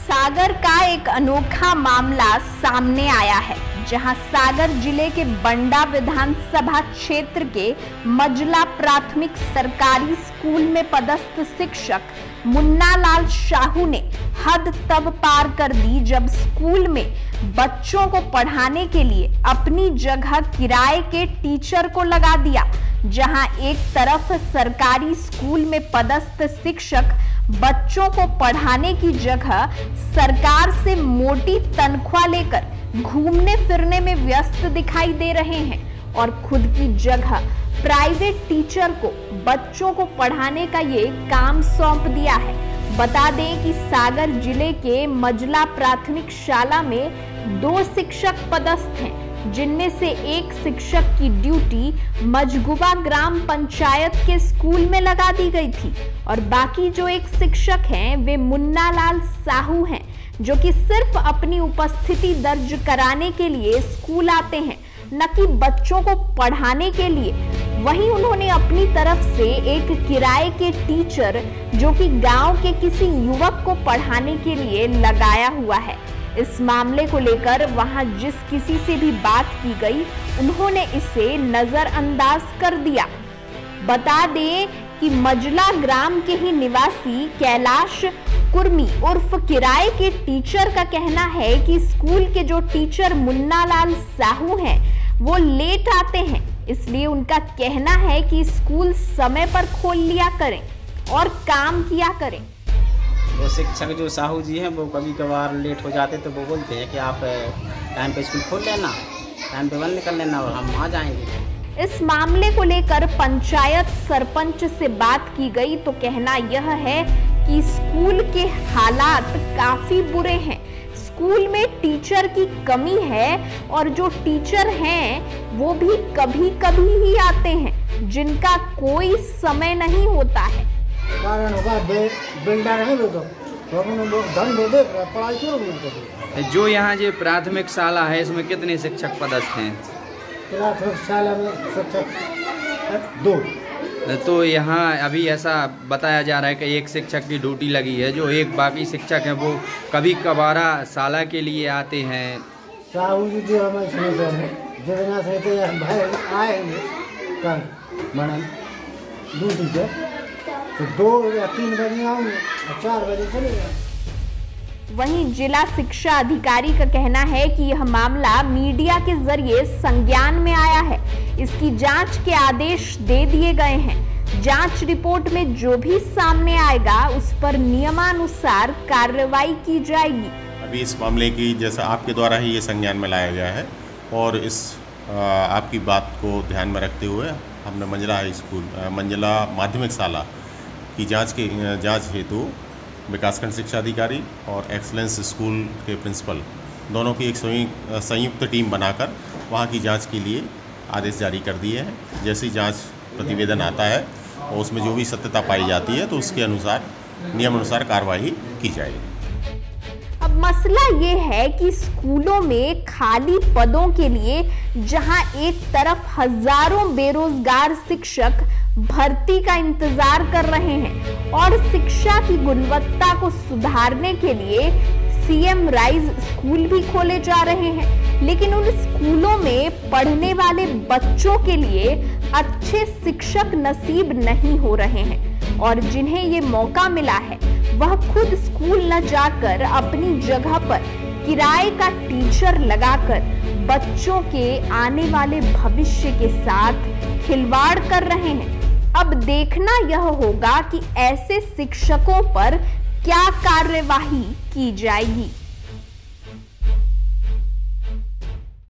सागर का एक अनोखा मामला सामने आया है, जहां सागर जिले के बंडा विधानसभा क्षेत्र के मजला प्राथमिक सरकारी स्कूल में पदस्थ शिक्षक मुन्ना लाल साहू ने हद तब पार कर दी जब स्कूल में बच्चों को पढ़ाने के लिए अपनी जगह किराए के टीचर को लगा दिया। जहां एक तरफ सरकारी स्कूल में पदस्थ शिक्षक बच्चों को पढ़ाने की जगह सरकार से मोटी तनख्वाह लेकर घूमने फिरने में व्यस्त दिखाई दे रहे हैं और खुद की जगह प्राइवेट टीचर को बच्चों को पढ़ाने का ये काम सौंप दिया है। बता दें कि सागर जिले के मजला प्राथमिक शाला में 2 शिक्षक पदस्थ हैं, जिनमें से एक शिक्षक की ड्यूटी मजगुबा ग्राम पंचायत के स्कूल में लगा दी गई थी और बाकी जो एक शिक्षक हैं वे मुन्ना लाल साहू हैं, जो कि सिर्फ अपनी उपस्थिति दर्ज कराने के लिए स्कूल आते हैं, न कि बच्चों को पढ़ाने के लिए। वहीं उन्होंने अपनी तरफ से एक किराए के टीचर जो कि गांव के किसी युवक को पढ़ाने के लिए लगाया हुआ है। इस मामले को लेकर वहां जिस किसी से भी बात की गई, उन्होंने इसे नजरअंदाज कर दिया। बता दें कि मजला ग्राम के ही निवासी कैलाश कुर्मी उर्फ किराए के टीचर का कहना है कि स्कूल के जो टीचर मुन्ना लाल साहू हैं वो लेट आते हैं, इसलिए उनका कहना है कि स्कूल समय पर खोल लिया करें और काम किया करें। वो शिक्षक जो साहू जी हैं वो कभी कभार लेट हो जाते तो वो बोलते हैं कि आप टाइम पे स्कूल खोल लेना, टाइम पे बंद निकल लेना और हम आ जाएंगे। इस मामले को लेकर पंचायत सरपंच से बात की गई तो कहना यह है कि स्कूल के हालात काफी बुरे हैं। स्कूल में टीचर की कमी है और जो टीचर हैं वो भी कभी कभी ही आते हैं, जिनका कोई समय नहीं होता है। कारण होगा बिल्डर है वो तो धन दे पढ़ाई क्यों नहीं। जो यहाँ जो प्राथमिक शाला है इसमें कितने शिक्षक पदस्थ हैं? प्राथमिक शाला में शिक्षक 2। तो यहाँ अभी ऐसा बताया जा रहा है कि एक शिक्षक की ड्यूटी लगी है, जो एक बाकी शिक्षक हैं वो कभी कभारा शाला के लिए आते हैं। साहू जी जो हमें जितना से भाई आएंगे कल मैडम ड्यूटी पे तो 2 या 3 बजे आऊँगे और 4 बजे चले जाएंगे। वहीं जिला शिक्षा अधिकारी का कहना है कि यह मामला मीडिया के जरिए संज्ञान में आया है। इसकी जांच के आदेश दे दिए गए हैं। जांच रिपोर्ट में जो भी सामने आएगा उस पर नियमानुसार कार्रवाई की जाएगी। अभी इस मामले की जैसा आपके द्वारा ही ये संज्ञान में लाया गया है और इस आपकी बात को ध्यान में रखते हुए हमने मंजला माध्यमिक शाला की जांच हेतु विकासखंड शिक्षा अधिकारी और एक्सलेंस स्कूल के प्रिंसिपल दोनों की एक संयुक्त टीम बनाकर वहां की जांच के लिए आदेश जारी कर दिए हैं। जैसी जांच प्रतिवेदन आता है और उसमें जो भी सत्यता पाई जाती है तो उसके अनुसार नियमानुसार कार्रवाई की जाएगी। अब मसला ये है कि स्कूलों में खाली पदों के लिए जहां एक तरफ हजारों बेरोजगार शिक्षक भर्ती का इंतजार कर रहे हैं और शिक्षा की गुणवत्ता को सुधारने के लिए सीएम राइज स्कूल भी खोले जा रहे हैं, लेकिन उन स्कूलों में पढ़ने वाले बच्चों के लिए अच्छे शिक्षक नसीब नहीं हो रहे हैं और जिन्हें ये मौका मिला है वह खुद स्कूल न जाकर अपनी जगह पर किराए का टीचर लगाकर बच्चों के आने वाले भविष्य के साथ खिलवाड़ कर रहे हैं। अब देखना यह होगा कि ऐसे शिक्षकों पर क्या कार्यवाही की जाएगी।